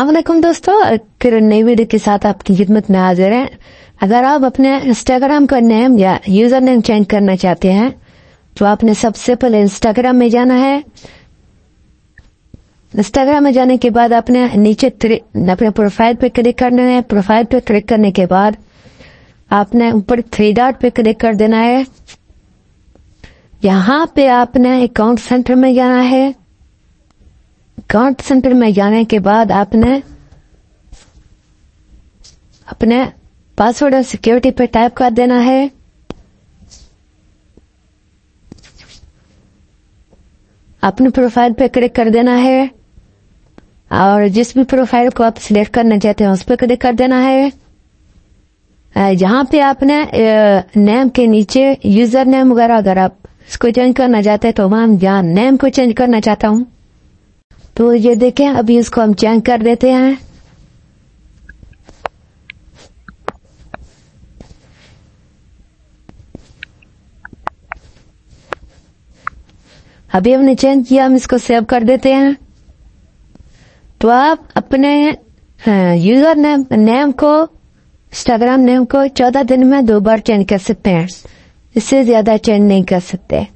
अस्सलाम वालेकुम दोस्तों, फिर नई वीडियो के साथ आपकी खिदमत में हाजिर हैं। अगर आप अपने इंस्टाग्राम का नेम या यूजर नेम चेंज करना चाहते हैं तो आपने सबसे पहले इंस्टाग्राम में जाना है। इंस्टाग्राम में जाने के बाद आपने नीचे अपने प्रोफाइल पे क्लिक करना है। प्रोफाइल पे क्लिक करने के बाद आपने ऊपर 3 डॉट पे क्लिक कर देना है। यहाँ पे आपने अकाउंट सेंटर में जाना है। अकाउंट सेंटर में जाने के बाद आपने अपने पासवर्ड और सिक्योरिटी पे टाइप कर देना है। अपने प्रोफाइल पे क्लिक कर देना है और जिस भी प्रोफाइल को आप सिलेक्ट करना चाहते हैं उस पर क्लिक कर देना है। यहाँ पे आपने नेम के नीचे यूजर नेम वगैरह अगर आप इसको चेंज करना चाहते हैं तो मैं यहाँ नेम को चेंज करना चाहता हूँ, तो ये देखें अभी इसको हम चेंज कर देते हैं। अभी हमने चेंज किया, हम इसको सेव कर देते हैं। तो आप अपने यूजर नेम को इंस्टाग्राम नेम को 14 दिन में 2 बार चेंज कर सकते हैं, इससे ज्यादा चेंज नहीं कर सकते।